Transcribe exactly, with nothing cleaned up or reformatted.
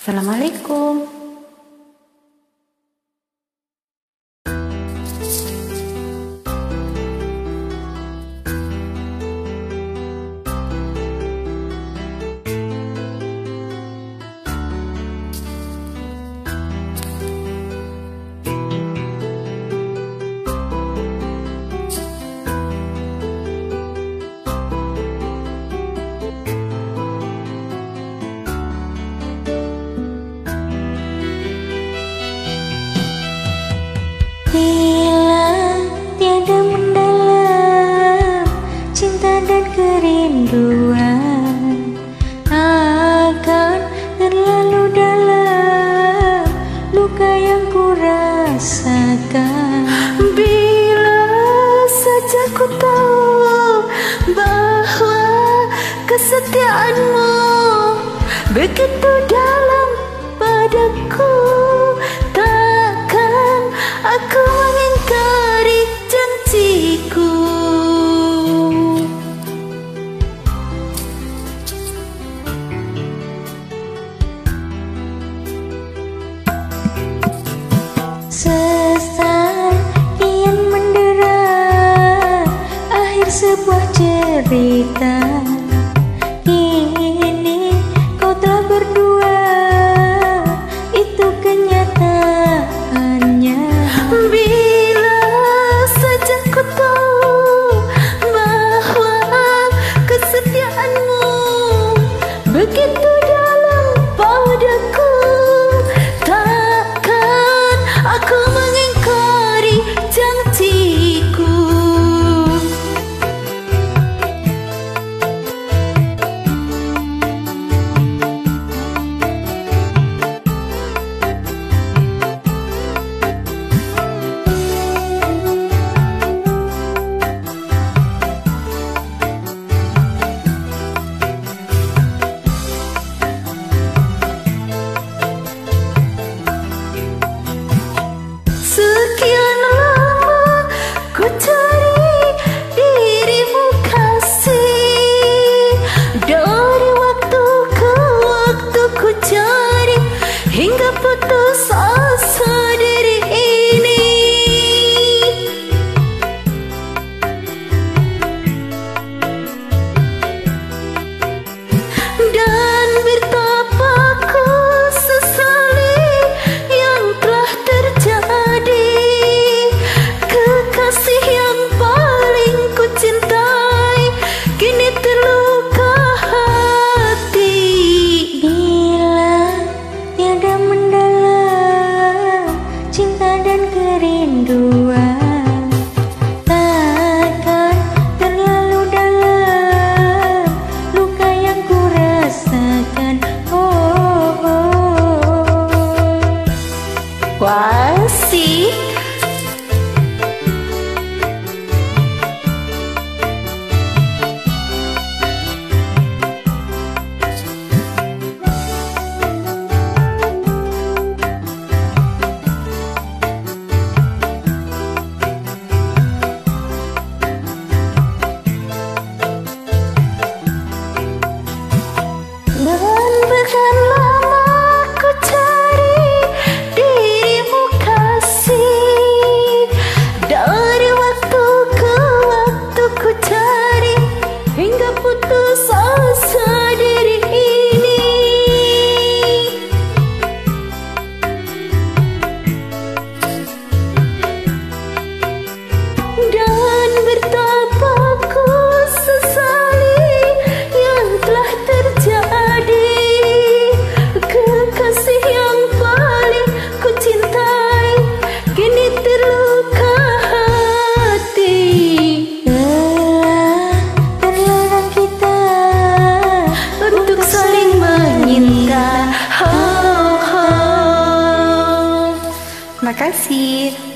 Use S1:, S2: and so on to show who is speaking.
S1: Assalamualaikum.
S2: Bila tiada mendalam cinta dan kerinduan, akan terlalu dalam luka yang ku rasakan. Bila saja ku tahu bahwa kesetiaanmu begitu dalam padaku, aku mengingkari janjiku. Sesal kian mendera akhir sebuah cerita. Kini kau telah berdua, itu kenyataannya. Bila saja ku tahu bahwa kesetiaanmu begitu dalam padaku, takkan aku mengingkari janjiku. Sekian lama ku cari dirimu kasih, dari waktu ke waktu ku cari hingga putus asa diri ini. Dan betapa ku sesali yang telah terjadi. Kekasih yang paling ku cintai kini terluka hati. Bila tiada mendalam cinta dan kerinduan, takkan terlalu dalam luka yang ku rasakan. Oh, oh. Wah, sih. Dan bahkan lama ku cari dirimu kasih, dari waktu ke waktu ku cari hingga putus asa diri ini. Dan betapa ku sesali yang telah terjadi. Kekasih yang paling ku cintai kini terluka hati. Telah terlarang kita untuk saling menyinta. Oh, oh.
S1: Makasih.